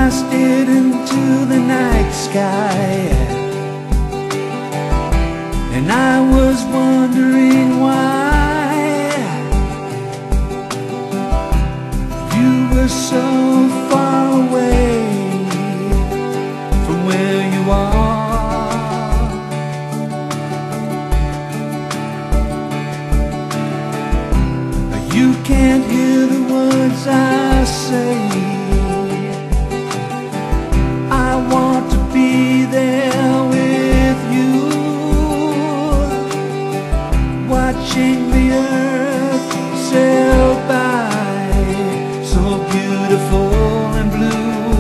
I stared into the night sky, and I was wondering why you were so far away from where you are. You can't hear the words I say. I want to be there with you, watching the earth sail by, so beautiful and blue.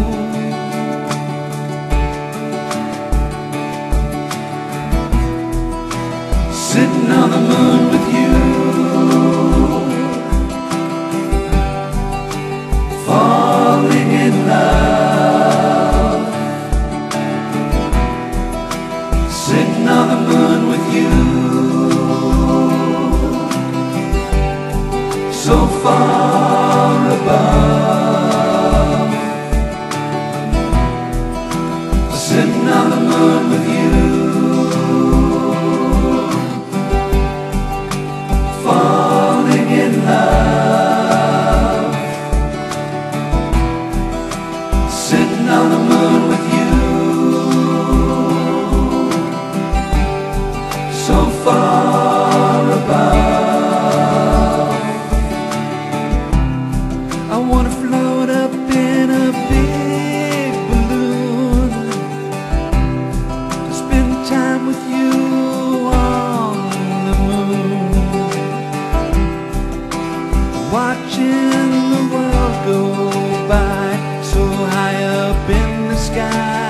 Sitting on the moon with you, falling in love. Sitting on the moon with you, so far above. Sitting on the moon with you, falling in love. Sitting on the moon with you, so far above. I wanna float up in a big balloon to spend time with you on the moon, watching the world go by, so high up in the sky.